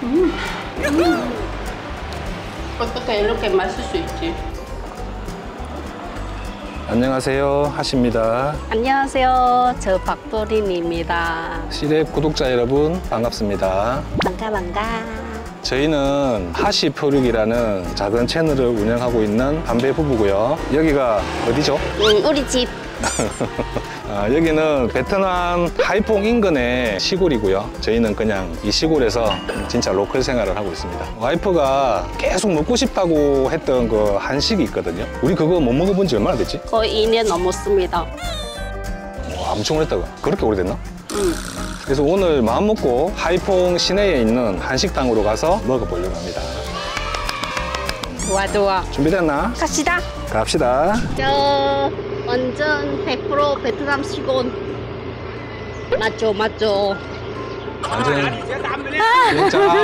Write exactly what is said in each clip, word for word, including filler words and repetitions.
음. 음. 어떻게 이렇게 맛있을 수 있지? 안녕하세요, 하시입니다. 안녕하세요, 저 박도린입니다. 시랩 구독자 여러분 반갑습니다. 반가 반가. 저희는 하시 표류기라는 작은 채널을 운영하고 있는 담배 부부고요. 여기가 어디죠? 음, 우리 집. 아, 여기는 베트남 하이퐁 인근의 시골이고요. 저희는 그냥 이 시골에서 진짜 로컬 생활을 하고 있습니다. 와이프가 계속 먹고 싶다고 했던 그 한식이 있거든요. 우리 그거 못 먹어본 지 얼마나 됐지? 거의 이 년 넘었습니다. 와, 엄청 오래됐다고. 그렇게 오래됐나? 음. 그래서 오늘 마음먹고 하이퐁 시내에 있는 한식당으로 가서 먹어보려고 합니다. 좋아 좋아. 준비됐나? 갑시다. 갑시다. 저 완전 백 퍼센트 베트남 시골. 맞죠 맞죠. 완전 진짜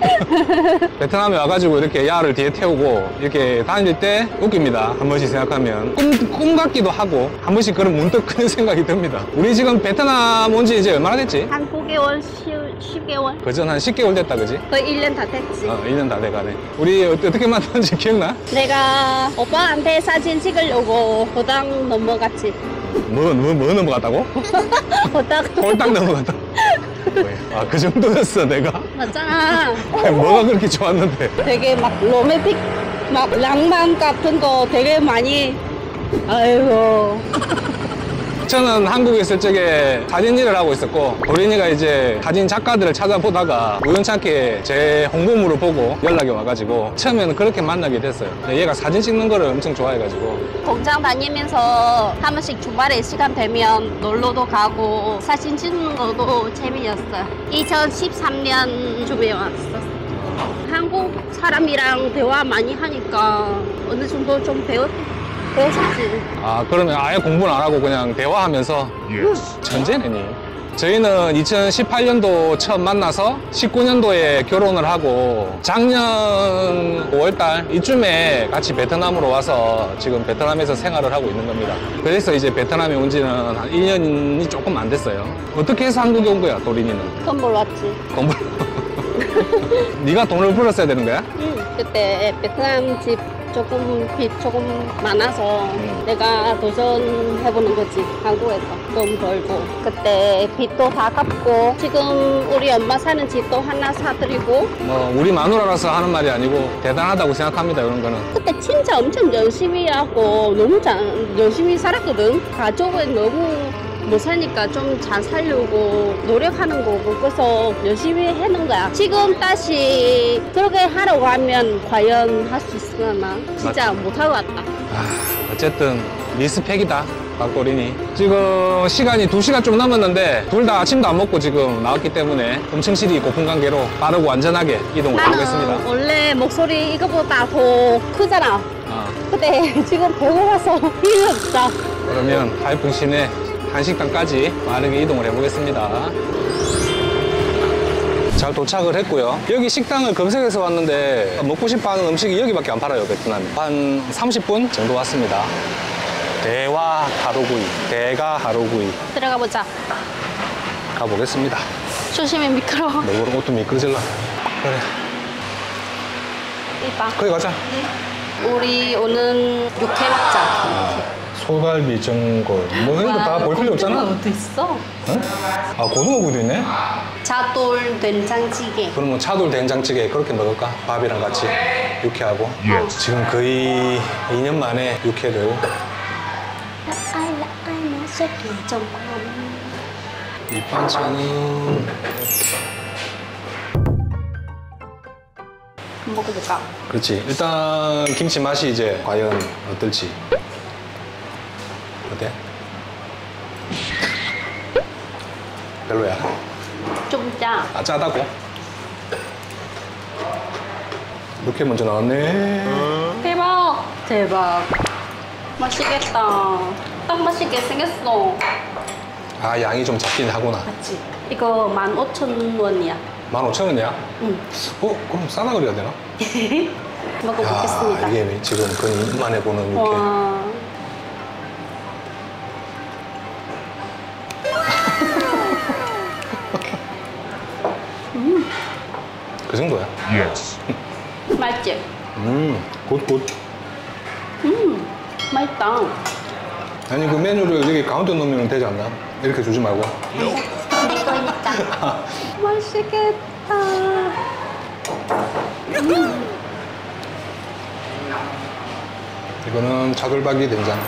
베트남에 와가지고 이렇게 야를 뒤에 태우고 이렇게 다닐 때 웃깁니다. 한 번씩 생각하면 꿈, 꿈 같기도 하고 한 번씩 그런 문득 그런 생각이 듭니다. 우리 지금 베트남 온 지 이제 얼마나 됐지? 한 구 개월, 십 개월. 그전 한 십 개월 됐다 그지? 거의 일 년 다 됐지. 어, 일 년 다 돼가네. 우리 어떻게 만났는지 기억나? 내가 오빠한테 사진 찍으려고 호당 넘어갔지. 뭐, 뭐, 뭐 넘어갔다고? 호당. 홀딱 넘어갔다. 아, 그 정도였어 내가? 맞잖아. 아니, 뭐가 그렇게 좋았는데? 되게 막 로맨틱, 막 낭만 같은 거 되게 많이. 아이고. 저는 한국에 있을 적에 사진 일을 하고 있었고 도린이가 이제 사진 작가들을 찾아보다가 우연찮게 제 홍보물을 보고 연락이 와가지고 처음에는 그렇게 만나게 됐어요. 얘가 사진 찍는 거를 엄청 좋아해가지고 공장 다니면서 한 번씩 주말에 시간 되면 놀러도 가고 사진 찍는 것도 재미였어요. 이천십삼 년쯤에 왔었어요. 한국 사람이랑 대화 많이 하니까 어느 정도 좀 배웠, 배웠었지. 아 그러면 아예 공부는 안 하고 그냥 대화하면서 천재네니. 저희는 이천십팔 년도 처음 만나서 십구 년도에 결혼을 하고 작년 오월달 이쯤에 같이 베트남으로 와서 지금 베트남에서 생활을 하고 있는 겁니다. 그래서 이제 베트남에 온 지는 한 일 년이 조금 안 됐어요. 어떻게 해서 한국에 온 거야, 도린이는? 돈 벌었지. 돈 벌... 네가 돈을 벌었어야 되는 거야? 응, 그때 베트남 집 조금 빚 조금 많아서 음. 내가 도전해보는 거지. 한국에서 돈 벌고 그때 빚도 다 갚고 지금 우리 엄마 사는 집도 하나 사드리고. 뭐 우리 마누라라서 하는 말이 아니고 대단하다고 생각합니다. 이런 거는. 그때 진짜 엄청 열심히 하고 너무 잘, 열심히 살았거든. 가족은 너무 못 사니까 좀 잘 살려고 노력하는 거고 그래서 열심히 해놓은 거야. 지금 다시 그렇게 하려고 하면 과연 할 수 있으려나? 진짜 못하고 왔다. 아, 어쨌든 리스펙이다, 박도린이. 지금 시간이 두 시간 좀 넘었는데 둘 다 아침도 안 먹고 지금 나왔기 때문에 음층실이 고픈 관계로 빠르고 안전하게 이동을 해보겠습니다. 나는 원래 목소리 이거보다 더 크잖아. 아, 근데 지금 배고파서 힘이 없어. 그러면 하이퐁 시내 한식당까지 빠르게 이동을 해보겠습니다. 잘 도착을 했고요. 여기 식당을 검색해서 왔는데 먹고 싶어하는 음식이 여기밖에 안 팔아요, 베트남에. 한 삼십 분 정도 왔습니다. 대화 하루구이, 대가 하루구이. 들어가 보자. 가보겠습니다. 조심해 미끄러워. 너 그런 것도 미끄러질라. 그래, 이봐. 거기 가자. 우리 오늘 육회 먹자. 아, 소갈비, 전골, 뭐 이런 거 다 볼 필요 없잖아. 어디 있어? 응? 아, 고등어구이도 있네? 차돌 된장찌개. 그러면 차돌 된장찌개 그렇게 먹을까? 밥이랑 같이 육회하고. 지금 거의 이 년 만에 육회를. 밑반찬은 먹어볼까? 그렇지. 일단 김치 맛이 이제 과연 어떨지. 어때? 별로야? 좀 짜. 아, 짜다고? 이렇게 먼저 나왔네. 대박. 대박. 맛있겠다. 딱 맛있게 생겼어. 아, 양이 좀 작긴 하구나. 맞지? 이거 만 오천 원이야. 만 오천 원이야? 응. 어? 그럼 싸다 그래야 되나? 먹어보겠습니다. 야, 이게 지금 그 입만에 보는 육회. 와. 정도야. 맛있지? 음, 굿, 굿. 음, 맛있다. 아니, 그 메뉴를 여기 가운데 놓으면 되지 않나? 이렇게 주지 말고. 내 거니까. 맛있겠다. 음. 이거는 차돌박이 된장.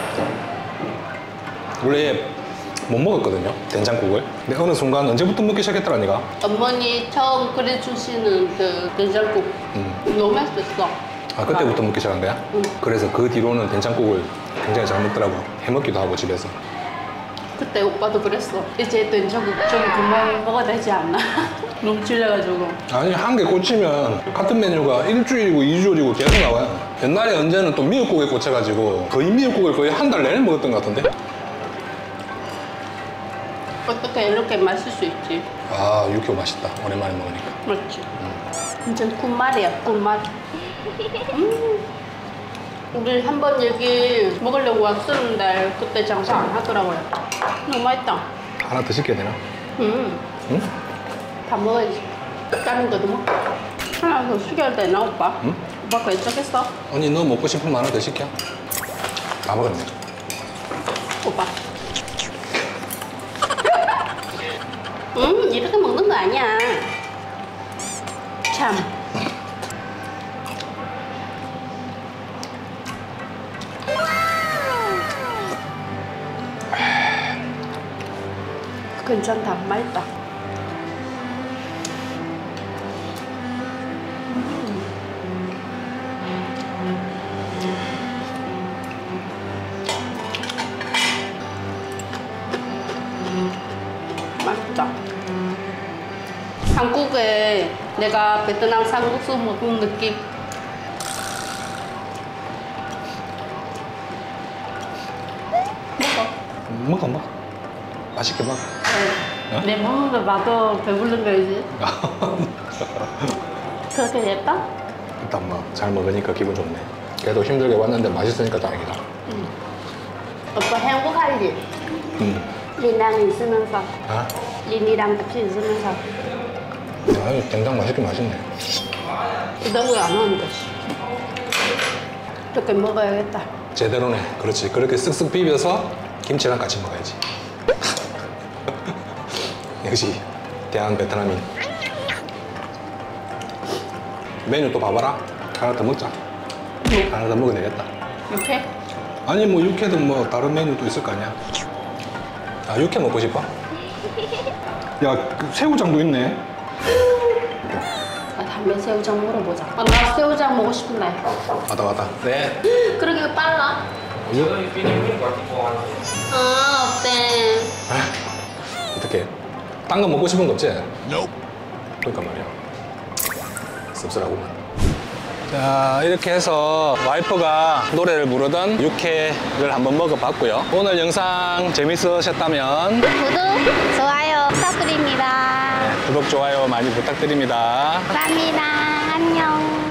원래 못 먹었거든요, 된장국을. 근데 어느 순간 언제부터 먹기 시작했더라, 니가? 어머니 처음 끓여주시는 그 된장국 음. 너무 맛있었어. 아, 그때부터 먹기 시작한 거야? 응. 그래서 그 뒤로는 된장국을 굉장히 잘 먹더라고. 해먹기도 하고, 집에서. 그때 오빠도 그랬어. 이제 된장국 좀 그만 먹어야 되지 않나? 너무 질려가지고. 아니, 한 개 꽂히면 같은 메뉴가 일주일이고 이주일이고 계속 나와요. 옛날에 언제는 또 미역국에 꽂혀가지고 거의 미역국을 거의 한 달 내내 먹었던 것 같은데? 어떻게 이렇게 맛있을 수 있지? 아, 육회 맛있다. 오랜만에 먹으니까. 그렇지. 완전 꿀맛이야, 꿀맛. 음. 우리 한 번 여기 먹으려고 왔었는데 그때 장사 안 하더라고요. 너무 맛있다. 하나 더 시켜야 되나? 음. 응? 다 먹어야지. 다른 것도 먹고. 하나 더 시켜야 되나, 오빠? 응? 오빠 괜찮겠어? 언니, 너 먹고 싶으면 하나 더 시켜. 다 먹었네. 오빠. 음, 이렇게 먹는 거 아니야. 참. 괜찮다, 맛있다. 맛있다. 한국에 내가 베트남 쌀국수 먹은 느낌. 먹어. 먹어, 먹어. 맛있게 먹어. 네. 내 먹는 거 봐도 배부른 거지. 그렇게 됐다? 일단 뭐 잘 먹으니까 기분 좋네. 그래도 힘들게 왔는데 맛있으니까 다행이다. 응. 오빠 행복하지? 응. 린랑 있으면서. 아? 린이랑 같이 있으면서. 아유, 된장 맛있게 맛있네. 너 왜 안 하는 거지? 이렇게 먹어야겠다. 제대로네. 그렇지. 그렇게 쓱쓱 비벼서 김치랑 같이 먹어야지. 역시 대한 베트남인. 메뉴 또 봐봐라. 하나 더 먹자. 뭐? 하나 더 먹으면 되겠다. 육회? 아니, 뭐 육회도 뭐 다른 메뉴도 있을 거 아니야. 아, 육회 먹고 싶어? 야, 그 새우장도 있네. 아, 담배 새우장 물어보자. 아, 나 새우장 먹고 싶은데. 왔다 왔다. 네. 그러게 빨라. 아, 어때? 아, 어떡해. 딴 거 먹고 싶은 거 없지? 그러니까 말이야. 씁쓸하구만. 자, 이렇게 해서 와이프가 노래를 부르던 육회를 한번 먹어봤고요. 오늘 영상 재밌으셨다면 구독, 좋아요 부탁드립니다. 구독, 좋아요 많이 부탁드립니다. 감사합니다. 안녕.